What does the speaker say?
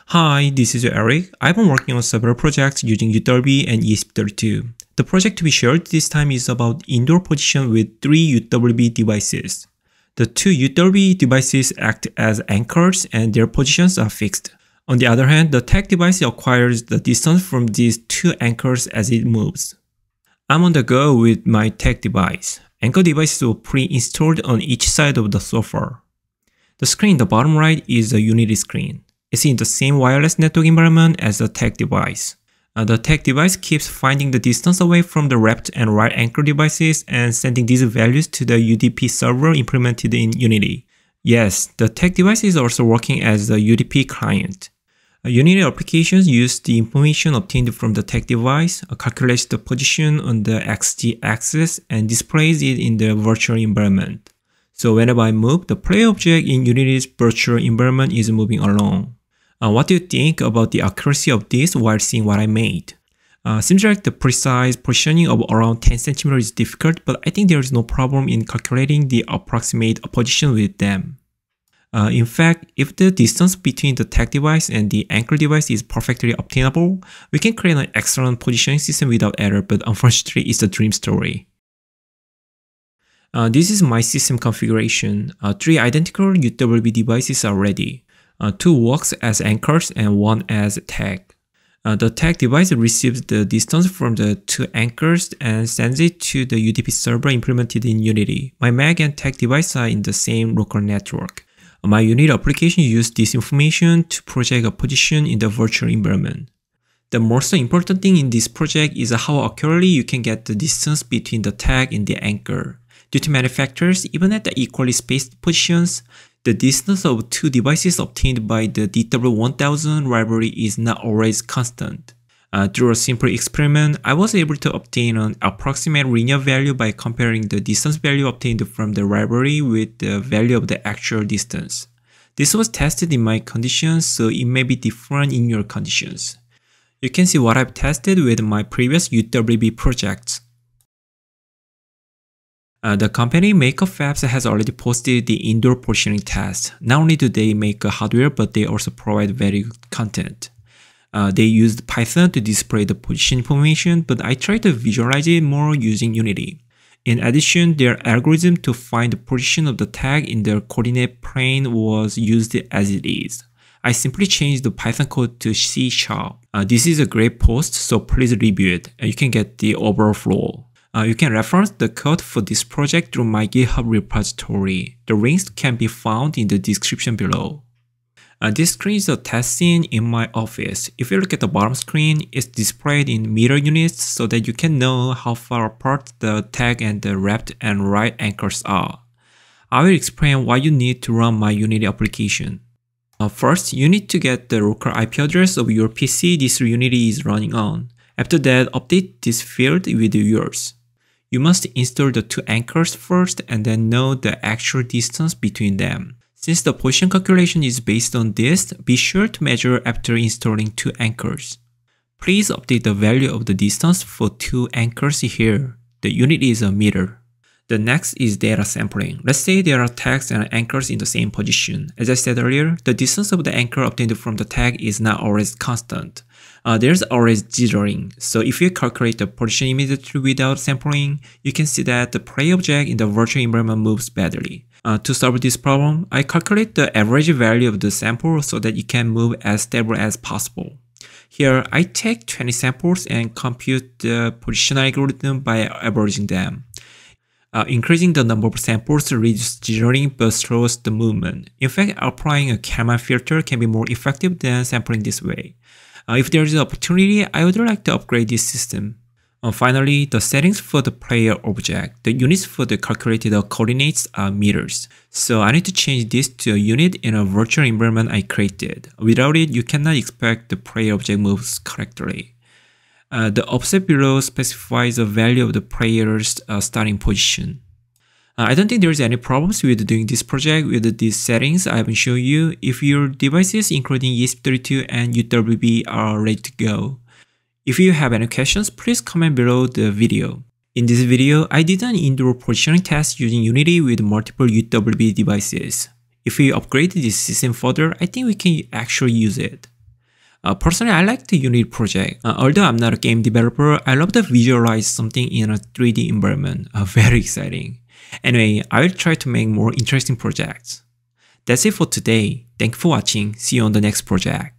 Hi, this is Eric. I've been working on several projects using UWB and ESP32. The project to be shared this time is about indoor position with 3 UWB devices. The 2 UWB devices act as anchors and their positions are fixed. On the other hand, the tag device acquires the distance from these 2 anchors as it moves. I'm on the go with my tag device. Anchor devices were pre-installed on each side of the sofa. The screen in the bottom right is a Unity screen. It's in the same wireless network environment as the tag device. The tag device keeps finding the distance away from the left and right anchor devices and sending these values to the UDP server implemented in Unity. Yes, the tag device is also working as a UDP client. Unity applications use the information obtained from the tag device, calculates the position on the XG axis, and displays it in the virtual environment. So whenever I move, the play object in Unity's virtual environment is moving along. What do you think about the accuracy of this while seeing what I made? Seems like the precise positioning of around 10 cm is difficult, but I think there is no problem in calculating the approximate position with them. In fact, if the distance between the tag device and the anchor device is perfectly obtainable, we can create an excellent positioning system without error, but unfortunately it's a dream story. This is my system configuration. 3 identical UWB devices are ready. 2 works as anchors and 1 as a tag. The tag device receives the distance from the 2 anchors and sends it to the UDP server implemented in Unity. My Mac and tag device are in the same local network. My Unity application uses this information to project a position in the virtual environment. The most important thing in this project is how accurately you can get the distance between the tag and the anchor. Due to many factors, even at the equally spaced positions, the distance of 2 devices obtained by the DW1000 library is not always constant. Through a simple experiment, I was able to obtain an approximate linear value by comparing the distance value obtained from the library with the value of the actual distance. This was tested in my conditions, so it may be different in your conditions. You can see what I've tested with my previous UWB projects. The company Makerfabs has already posted the indoor positioning test. Not only do they make hardware, but they also provide very good content. They used Python to display the position information, but I tried to visualize it more using Unity. In addition, their algorithm to find the position of the tag in their coordinate plane was used as it is. I simply changed the Python code to C#. This is a great post, so please review it. You can get the overall flow. You can reference the code for this project through my Github repository. The links can be found in the description below. This screen is a test scene in my office. If you look at the bottom screen, it's displayed in meter units so that you can know how far apart the tag and the left and right anchors are. I will explain why you need to run my Unity application. First, you need to get the local IP address of your PC this Unity is running on. After that, update this field with yours. You must install the 2 anchors first and then know the actual distance between them. Since the position calculation is based on this, be sure to measure after installing 2 anchors. Please update the value of the distance for 2 anchors here. The unit is a meter. The next is data sampling. Let's say there are tags and anchors in the same position. As I said earlier, the distance of the anchor obtained from the tag is not always constant. There's always jittering, so if you calculate the position immediately without sampling, you can see that the play object in the virtual environment moves badly. To solve this problem, I calculate the average value of the sample so that it can move as stable as possible. Here, I take 20 samples and compute the position algorithm by averaging them. Increasing the number of samples reduces jittering but slows the movement. In fact, applying a Kalman filter can be more effective than sampling this way. If there is an opportunity, I would like to upgrade this system. Finally, the settings for the player object. The units for the calculated coordinates are meters. So I need to change this to a unit in a virtual environment I created. Without it, you cannot expect the player object moves correctly. The offset below specifies the value of the player's starting position. I don't think there's any problems with doing this project with these settings I haven't shown you if your devices including ESP32 and UWB are ready to go. If you have any questions, please comment below the video. In this video, I did an indoor positioning test using Unity with multiple UWB devices. If we upgrade this system further, I think we can actually use it. Personally, I like the Unity project. Although I'm not a game developer, I love to visualize something in a 3D environment. Very exciting. Anyway, I will try to make more interesting projects. That's it for today. Thank you for watching. See you on the next project.